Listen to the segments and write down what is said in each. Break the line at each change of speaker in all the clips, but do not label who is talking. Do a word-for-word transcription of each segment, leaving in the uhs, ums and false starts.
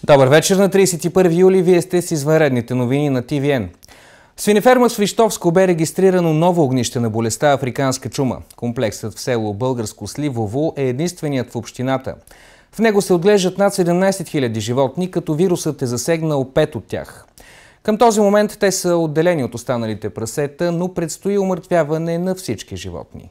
Добър вечер на тридесет и първи юли. Вие сте с извънредните новини на Ти Ви Ен. В свинеферма Свищовско бе регистрирано ново огнище на болестта африканска чума. Комплексът в село Българско Сливово е единственият в общината. В него се отглеждат над седемнадесет хиляди животни, като вирусът е засегнал пет от тях. Към този момент те са отделени от останалите прасета, но предстои умъртвяване на всички животни.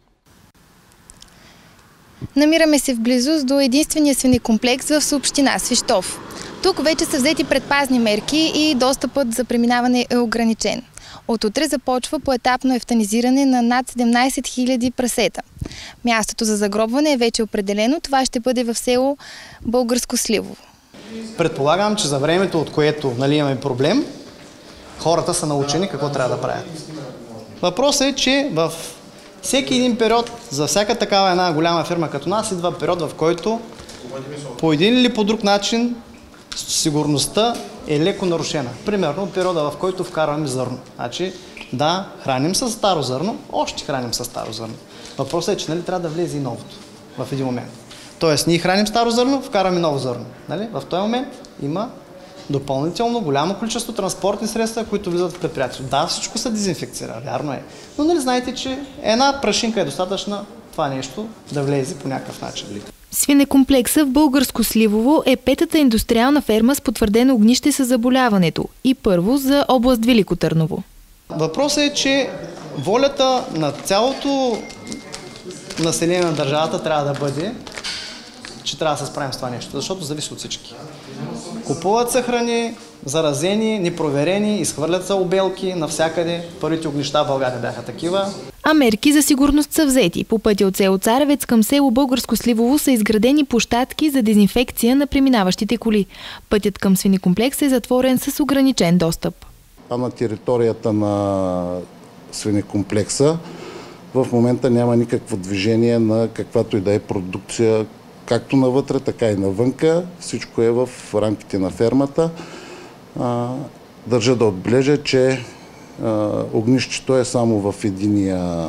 Намираме се в близост до единствения свинекомплекс в община Свищов. Тук вече са взети предпазни мерки и достъпът за преминаване е ограничен. От утре започва поетапно ефтанизиране на над седемнадесет хиляди прасета. Мястото за загробване е вече определено. Това ще бъде в село Българско Сливово.
Предполагам, че за времето, от което нали, имаме проблем, хората са научени какво трябва да правят. Въпросът е, че в всеки един период, за всяка такава една голяма фирма като нас, идва период, в който по един или по друг начин сигурността е леко нарушена. Примерно периода, в който вкарваме зърно. Значи, да, храним с старо зърно, още храним с старо зърно. Въпросът е, че нали, трябва да влезе и новото в един момент. Тоест, ние храним старо зърно, вкараме ново зърно. Нали? В този момент има допълнително голямо количество транспортни средства, които влизат в предприятието. Да, всичко се дезинфекцира, вярно е. Но нали знаете, че една прашинка е достатъчна това нещо да влезе по някакъв начин.
Свинекомплекса в Българско Сливово е петата индустриална ферма с потвърдено огнище със заболяването и първо за област Велико Търново.
Въпросът е, че волята на цялото население на държавата трябва да бъде, че трябва да се справим с това нещо, защото зависи от всички. Купуват се храни, заразени, непроверени, изхвърлят се обелки навсякъде. Първите огнища в България бяха такива.
А мерки за сигурност са взети. По пътя от село Царевец към село Българско Сливово са изградени площадки за дезинфекция на преминаващите коли. Пътят към свинекомплекса е затворен с ограничен достъп.
А на територията на свинекомплекса в момента няма никакво движение на каквато и да е продукция, както навътре, така и навънка. Всичко е в рамките на фермата. Държа да отбележа, че огнището е само в единия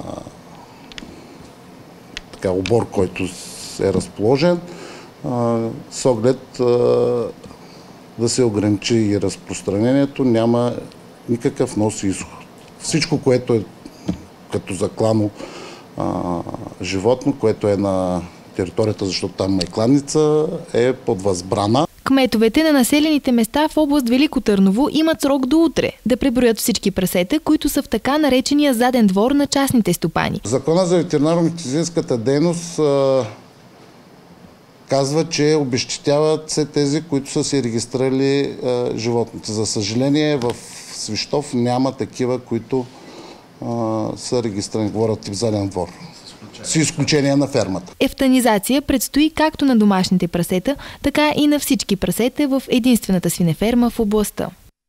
така, обор, който е разположен, с оглед да се ограничи и разпространението. Няма никакъв нос и изход. Всичко, което е като заклано животно, което е на територията, защото там е кланица, е под възбрана.
Кметовете на населените места в област Велико Търново имат срок до утре да преброят всички прасета, които са в така наречения заден двор на частните стопани.
Закона за ветеринарно-медицинската дейност а, казва, че обезщетяват се тези, които са си регистрирали а, животните. За съжаление, в Свищов няма такива, които а, са регистрирани, говорят тип заден двор. С изключение на фермата.
Ефтанизация предстои както на домашните прасета, така и на всички прасета в единствената свинеферма в областта.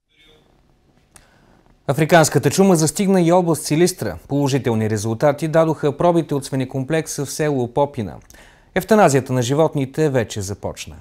Африканската чума застигна и област Силистра. Положителни резултати дадоха пробите от свинекомплекса в село Попина. Ефтаназията на животните вече започна.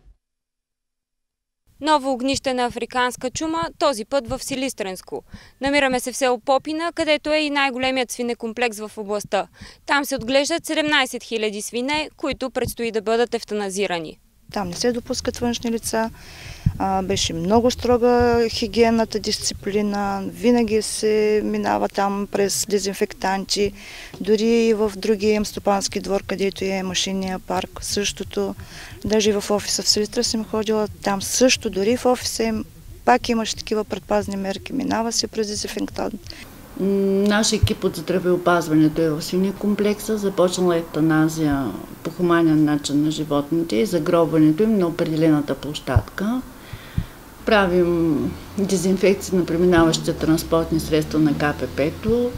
Ново огнище на африканска чума, този път в Силистренско. Намираме се в село Попина, където е и най-големият свинекомплекс в областта. Там се отглеждат седемнадесет хиляди свине, които предстои да бъдат ефтаназирани.
Там не се допускат външни лица. А, беше много строга хигиенната дисциплина. Винаги се минава там през дезинфектанти. Дори и в другия стопански двор, където е машинния парк, същото. Даже и в офиса в Силистра съм ходила. Там също, дори в офиса им пак имаше такива предпазни мерки. Минава се през дезинфектант.
Наш екип от здравеопазването е в свинекомплекса. Започнала ефтаназия по хуманен начин на животните и загробването им на определената площадка. Правим дезинфекция на преминаващите транспортни средства на Ка Пе Пе-то.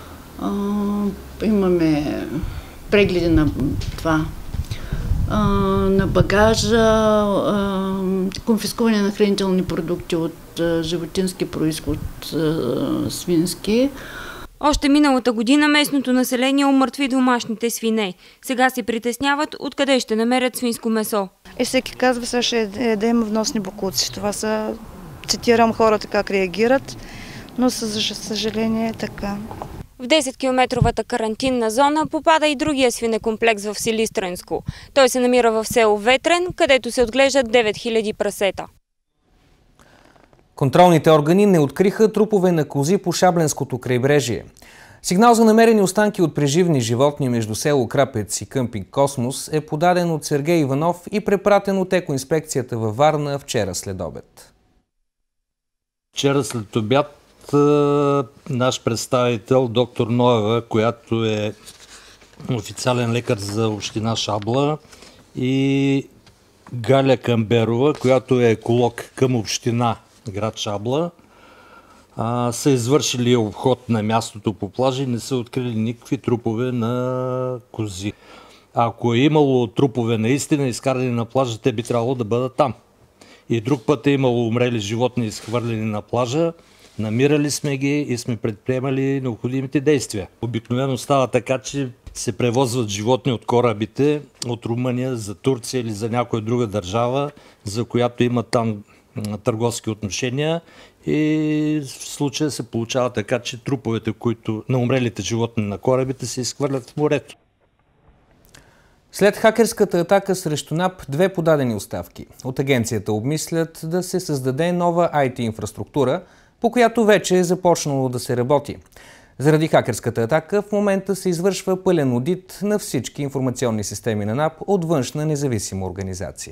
Имаме прегледи на това, на багажа, конфискуване на хранителни продукти от животински произход, свински.
Още миналата година местното население умъртви домашните свине. Сега се притесняват откъде ще намерят свинско месо.
И всеки казва, сега ще да има вносни боклуци. Това са, цитирам хората как реагират, но за съжаление е така.
В десеткилометровата карантинна зона попада и другия свинекомплекс в Силистренско. Той се намира в село Ветрен, където се отглеждат девет хиляди прасета.
Контролните органи не откриха трупове на кози по Шабленското крайбрежие. Сигнал за намерени останки от преживни животни между село Крапец и къмпинг Космос е подаден от Сергей Иванов и препратен от екоинспекцията във Варна вчера след обед.
Вчера след обяд наш представител, доктор Ноева, която е официален лекар за община Шабла, и Галя Камберова, която е еколог към община град Шабла, са извършили обход на мястото по плажа и не са открили никакви трупове на кози. Ако е имало трупове наистина изкарани на плажа, те би трябвало да бъдат там. И друг път е имало умрели животни изхвърлени на плажа, намирали сме ги и сме предприемали необходимите действия. Обикновено става така, че се превозват животни от корабите от Румъния за Турция или за някоя друга държава, за която има там търговски отношения, и в случая се получава така, че труповете, които на умрелите животни на корабите, се изхвърлят в морето.
След хакерската атака срещу НАП, две подадени оставки. От агенцията обмислят да се създаде нова ай ти инфраструктура, по която вече е започнало да се работи. Заради хакерската атака в момента се извършва пълен одит на всички информационни системи на НАП от външна независима организация.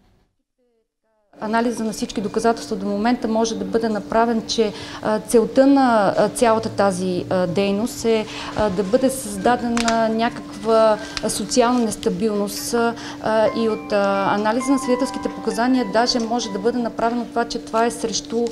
Анализа на всички доказателства до момента може да бъде направен, че целта на цялата тази дейност е да бъде създадена някаква социална нестабилност, и от анализа на свидетелските показания даже може да бъде направено това, че това е срещу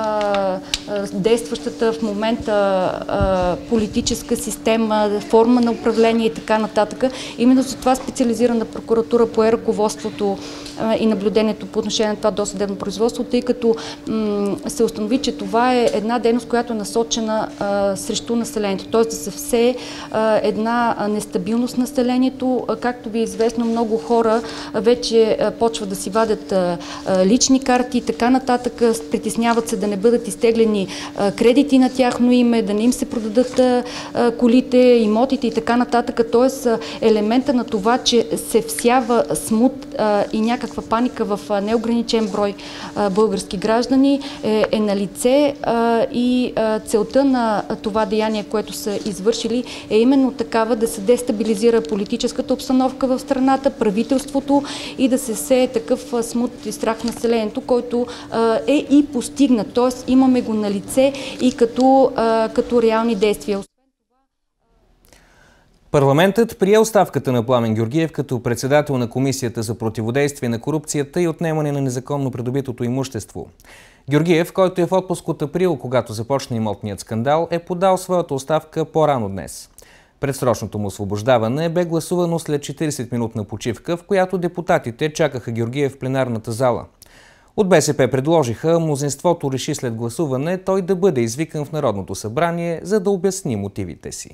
действащата в момента политическа система, форма на управление и така нататък. Именно за това специализирана прокуратура пое ръководството и наблюдението по отношение на това досъдебно производство, тъй като се установи, че това е една дейност, която е насочена а, срещу населението, т.е. да се все а, една нестабилност на населението. Както ви е известно, много хора вече а, почват да си вадят а, а, лични карти и така нататък, притесняват се да не бъдат изтеглени а, кредити на тяхно име, да не им се продадат а, колите, имотите и така нататък. Т.е. елемента на това, че се всява смут а, и някаква паника в неограничен брой а, български граждани е, е на лице, а, и а, целта на това деяние, което са извършили, е именно такава: да се дестабилизира политическата обстановка в страната, правителството, и да се сее такъв а, смут и страх в населението, който а, е и постигнат. Тоест имаме го на лице и като, а, като реални действия.
Парламентът прие оставката на Пламен Георгиев като председател на Комисията за противодействие на корупцията и отнемане на незаконно придобитото имущество. Георгиев, който е в отпуск от април, когато започна имотният скандал, е подал своята оставка по-рано днес. Предсрочното му освобождаване бе гласувано след четиридесетминутна почивка, в която депутатите чакаха Георгиев в пленарната зала. От Бе Се Пе предложиха, мнозинството реши след гласуване той да бъде извикан в Народното събрание, за да обясни мотивите си.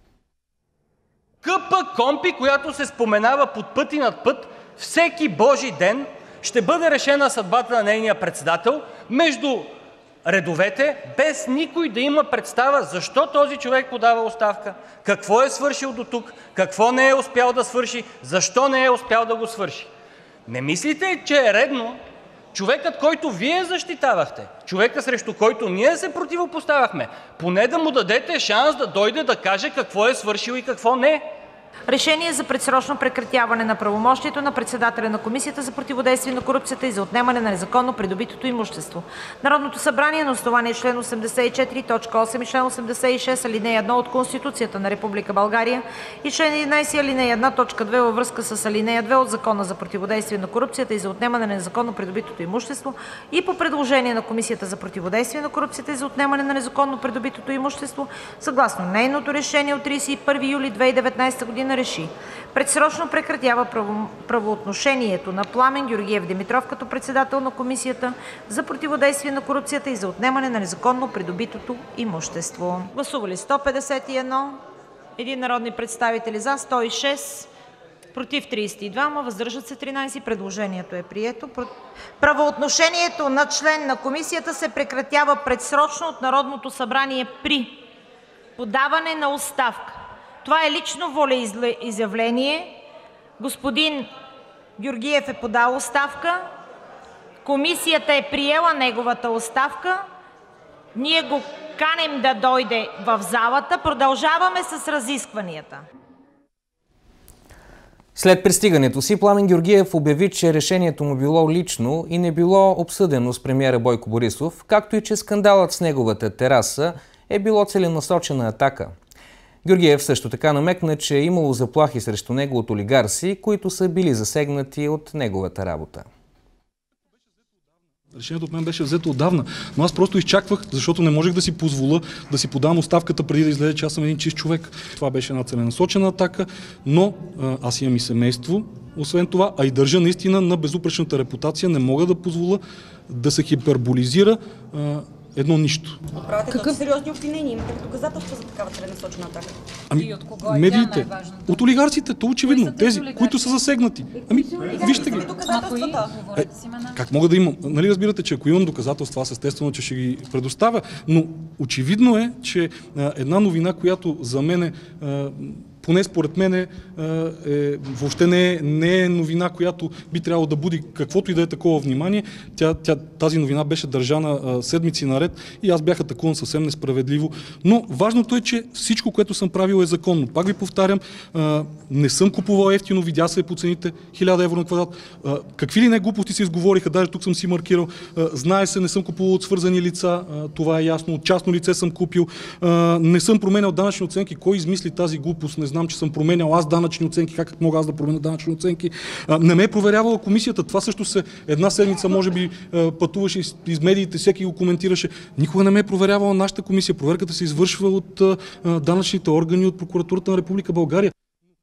КПКОНПИ, която се споменава под път и над път, всеки божи ден ще бъде решена съдбата на нейния председател между редовете, без никой да има представа защо този човек подава оставка, какво е свършил до тук, какво не е успял да свърши, защо не е успял да го свърши. Не мислите, че е редно човекът, който вие защитавахте, човека, срещу който ние се противопоставяхме, поне да му дадете шанс да дойде да каже какво е свършил и какво не?
Решение за предсрочно прекратяване на правомощието на председателя на Комисията за противодействие на корупцията и за отнемане на незаконно придобитото имущество. Народното събрание на основание член осемдесет и четири, точка осем и член осемдесет и шест, алинея едно от Конституцията на Република България и член единадесет, алинея едно, точка две във връзка с алинея две от Закона за противодействие на корупцията и за отнемане на незаконно придобитото имущество и по предложение на Комисията за противодействие на корупцията и за отнемане на незаконно придобитото имущество, съгласно нейното решение от тридесет и първи юли две хиляди и деветнадесета година, реши: предсрочно прекратява право, правоотношението на Пламен Георгиев Димитров като председател на Комисията за противодействие на корупцията и за отнемане на незаконно придобитото имущество. Гласували сто петдесет и едно, един народни представители за, сто и шест, против тридесет и два, въздържат се тринадесет. Предложението е прието. Правоотношението на член на комисията се прекратява предсрочно от Народното събрание при подаване на оставка. Това е лично волеизявление. Господин Георгиев е подал оставка. Комисията е приела неговата оставка. Ние го каним да дойде в залата. Продължаваме с разискванията.
След пристигането си, Пламен Георгиев обяви, че решението му било лично и не било обсъдено с премиера Бойко Борисов, както и че скандалът с неговата тераса е било целенасочена атака. Георгиев също така намекна, че е имало заплахи срещу него от олигарси, които са били засегнати от неговата работа.
Решението от мен беше взето отдавна, но аз просто изчаквах, защото не можех да си позволя да си подам оставката преди да излезе, че аз съм един чист човек. Това беше една целенасочена атака, но аз имам и семейство, освен това, а и държа наистина на безупречната репутация. Не мога да позволя да се хиперболизира едно нищо.
Правите Какъв... сериозни обвинения? Имате ли доказателства за такава целенасочена атака?
Ами, и от кого е медиите, от олигарците, то очевидно, тези, тези които са засегнати. Ами, вижте ги. Е, как мога да имам? Нали разбирате, че ако имам доказателства, аз естествено, че ще ги предоставя, но очевидно е, че а, една новина, която за мен е, а, поне според мен е, е, въобще не е, не е новина, която би трябвало да буди каквото и да е такова внимание. Тя, тя, тази новина беше държана а, седмици наред и аз бях атакуван съвсем несправедливо. Но важното е, че всичко, което съм правил е законно. Пак ви повтарям, а, не съм купувал ефтино, видя се по цените хиляда евро на квадрат. А, какви ли не глупости се изговориха, даже тук съм си маркирал. А, знае се, не съм купувал от свързани лица, а, това е ясно. От частно лице съм купил. А, не съм променял данъчни оценки. Кой измисли тази глупост? Не знам, че съм променял аз данъчни оценки, как мога аз да променя данъчни оценки. А, не ме е проверявала комисията. Това също се една седмица, може би, пътуваше из, из медиите, всеки го коментираше. Никога не ме е проверявала нашата комисия. Проверката се извършва от а, данъчните органи, от прокуратурата на Република България.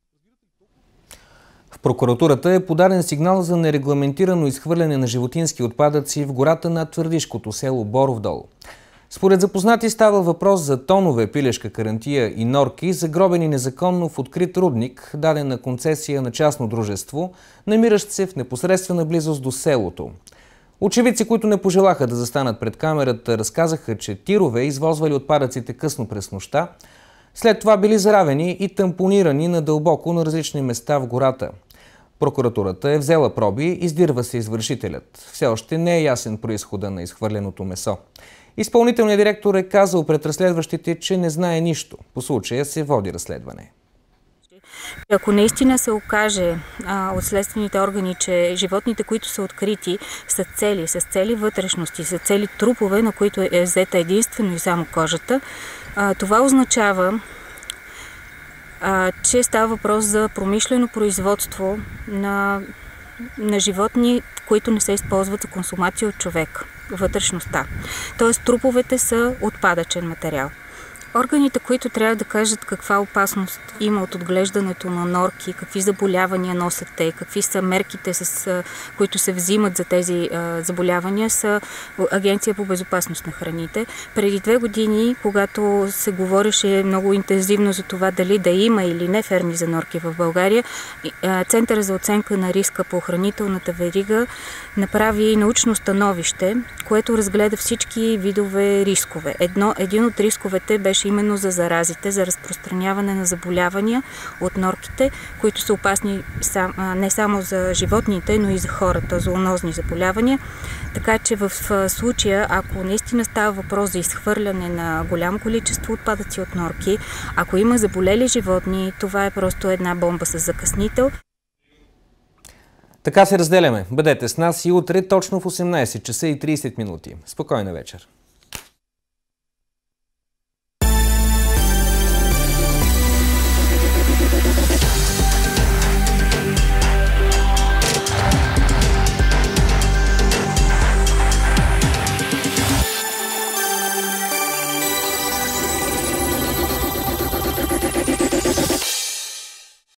В прокуратурата е подаден сигнал за нерегламентирано изхвърляне на животински отпадъци в гората на твърдишкото село Боров дол. Според запознати става въпрос за тонове пилешка карантия и норки, загробени незаконно в открит рудник, даден на концесия на частно дружество, намиращ се в непосредствена близост до селото. Очевидци, които не пожелаха да застанат пред камерата, разказаха, че тирове извозвали отпадъците късно през нощта, след това били заравени и тампонирани надълбоко на различни места в гората. Прокуратурата е взела проби, издирва се извършителят. Все още не е ясен произхода на изхвърленото месо. Изпълнителният директор е казал пред разследващите, че не знае нищо. По случая се води разследване.
Ако наистина се окаже а, от следствените органи, че животните, които са открити, са цели, с цели вътрешности, са цели трупове, на които е взета единствено и само кожата, а, това означава, а, че става въпрос за промишлено производство на, на животни, които не се използват за консумация от човек. Вътрешността. Тоест труповете са отпадъчен материал. Органите, които трябва да кажат каква опасност има от отглеждането на норки, какви заболявания носят те, какви са мерките, с които се взимат за тези а, заболявания, са Агенция по безопасност на храните. Преди две години, когато се говореше много интензивно за това дали да има или не ферми за норки в България, а, Центъра за оценка на риска по хранителната верига направи научно становище, което разгледа всички видове рискове. Едно, един от рисковете беше именно за заразите, за разпространяване на заболявания от норките, които са опасни сам, не само за животните, но и за хората, зоонозни заболявания. Така че в случая, ако наистина става въпрос за изхвърляне на голямо количество отпадъци от норки, ако има заболели животни, това е просто една бомба с закъснител.
Така се разделяме. Бъдете с нас и утре точно в осемнайсет часа и трийсет минути. Спокойна вечер!